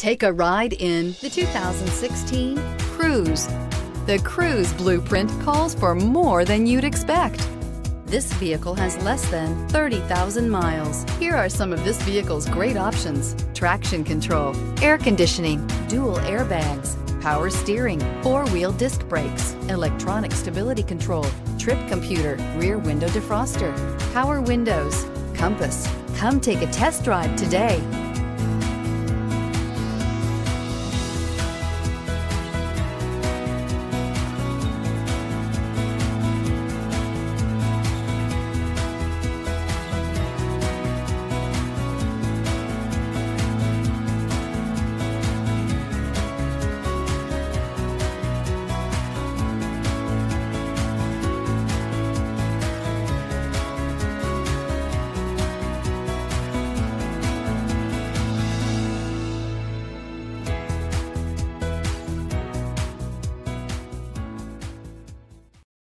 Take a ride in the 2016 Cruze. The Cruze blueprint calls for more than you'd expect. This vehicle has less than 30,000 miles. Here are some of this vehicle's great options: traction control, air conditioning, dual airbags, power steering, four-wheel disc brakes, electronic stability control, trip computer, rear window defroster, power windows, compass. Come take a test drive today.